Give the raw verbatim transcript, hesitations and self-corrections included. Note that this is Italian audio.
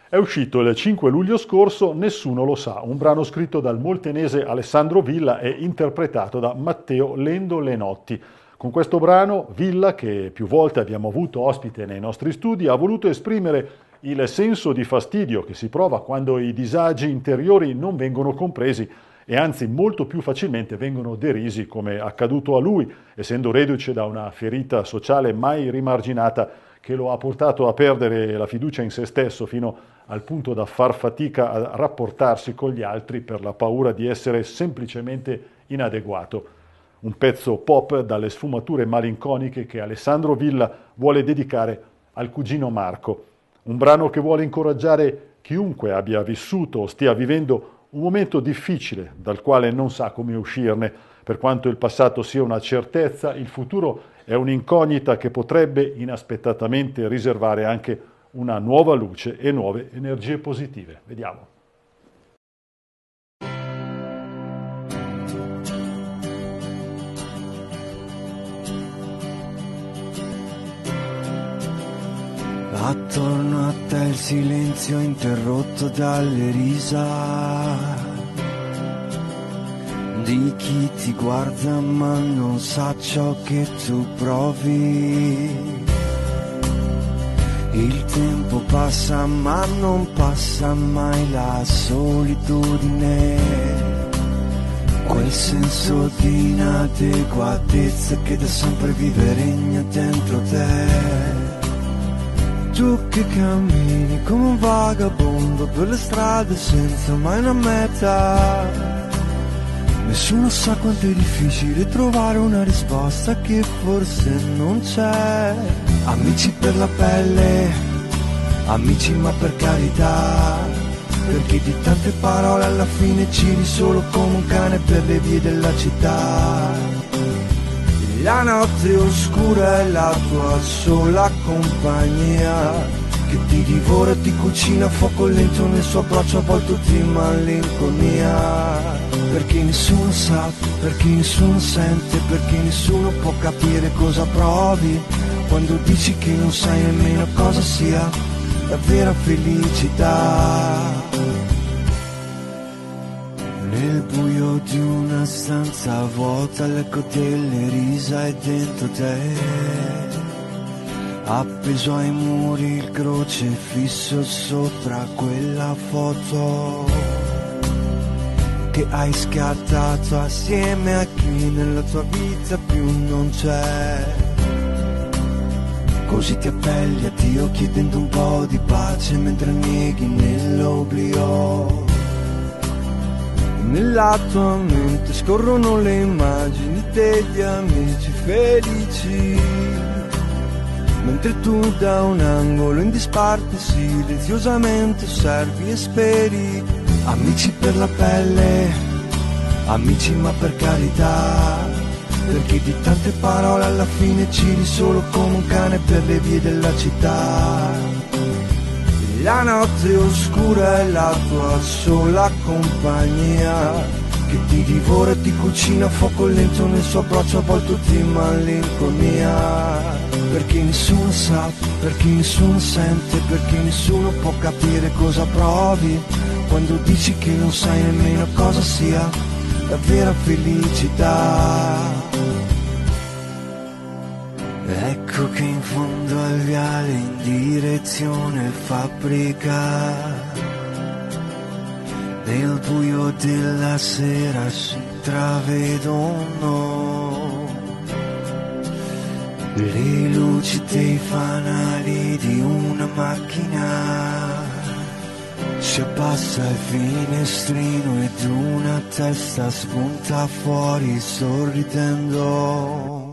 È uscito il cinque luglio scorso Nessuno lo sa, un brano scritto dal moltenese Alessandro Villa e interpretato da Matteo Lendo Lenotti. Con questo brano Villa, che più volte abbiamo avuto ospite nei nostri studi, ha voluto esprimere il senso di fastidio che si prova quando i disagi interiori non vengono compresi e anzi molto più facilmente vengono derisi, come accaduto a lui, essendo reduce da una ferita sociale mai rimarginata che lo ha portato a perdere la fiducia in se stesso fino al punto da far fatica a rapportarsi con gli altri per la paura di essere semplicemente inadeguato. Un pezzo pop dalle sfumature malinconiche che Alessandro Villa vuole dedicare al cugino Marco. Un brano che vuole incoraggiare chiunque abbia vissuto o stia vivendo un momento difficile dal quale non sa come uscirne. Per quanto il passato sia una certezza, il futuro è un'incognita che potrebbe inaspettatamente riservare anche una nuova luce e nuove energie positive. Vediamo. Attorno a te il silenzio interrotto dalle risa di chi ti guarda ma non sa ciò che tu provi. Il tempo passa ma non passa mai la solitudine, quel senso di inadeguatezza che da sempre vive regna dentro te. Tu che cammini come un vagabondo per le strade senza mai una meta. Nessuno sa quanto è difficile trovare una risposta che forse non c'è. Amici per la pelle, amici ma per carità, perché di tante parole alla fine giri solo come un cane per le vie della città. La notte oscura è la tua sola compagnia, che ti divora e ti cucina a fuoco lento nel suo abbraccio avvolto di malinconia. Perché nessuno sa, perché nessuno sente, perché nessuno può capire cosa provi quando dici che non sai nemmeno cosa sia la vera felicità. Nel buio di una stanza vuota l'eco delle risa è dentro te. Appeso ai muri il crocefisso sopra quella foto che hai scattato assieme a chi nella tua vita più non c'è. Così ti appelli a Dio chiedendo un po' di pace mentre neghi nell'oblio. Nella tua mente scorrono le immagini degli amici felici, mentre tu da un angolo in disparte silenziosamente osservi e speri. Amici per la pelle, amici ma per carità, perché di tante parole alla fine giri solo come un cane per le vie della città. La notte oscura è la tua sola compagnia, che ti divora e ti cucina a fuoco lento nel suo abbraccio avvolto di malinconia. Perché nessuno sa, perché nessuno sente, perché nessuno può capire cosa provi quando dici che non sai nemmeno cosa sia la vera felicità. Ecco che in fondo al viale in direzione fabbrica, nel buio della sera si intravedono le luci dei fanali di una macchina. Si abbassa il finestrino ed una testa spunta fuori sorridendo.